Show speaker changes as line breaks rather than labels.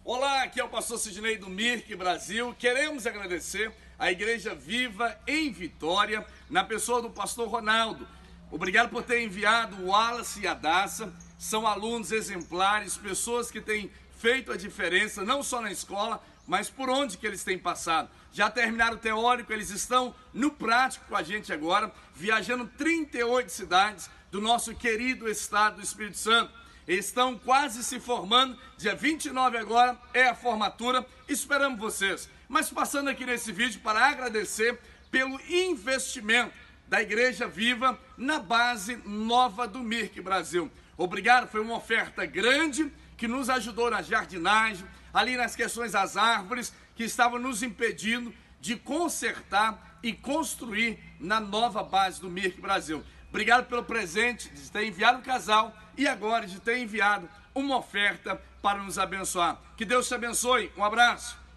Olá, aqui é o pastor Sidney do Mirk Brasil. Queremos agradecer a Igreja Viva em Vitória, na pessoa do pastor Ronaldo. Obrigado por ter enviado o Wallace e a Daça. São alunos exemplares, pessoas que têm feito a diferença, não só na escola, mas por onde que eles têm passado. Já terminaram o teórico, eles estão no prático com a gente agora, viajando 38 cidades do nosso querido estado do Espírito Santo. Estão quase se formando, dia 29 agora é a formatura, esperamos vocês. Mas passando aqui nesse vídeo para agradecer pelo investimento da Igreja Viva na base nova do Mirk Brasil. Obrigado, foi uma oferta grande que nos ajudou na jardinagem, ali nas questões das árvores que estavam nos impedindo de consertar e construir na nova base do Mirk Brasil. Obrigado pelo presente, de ter enviado um casal e agora de ter enviado uma oferta para nos abençoar. Que Deus te abençoe. Um abraço.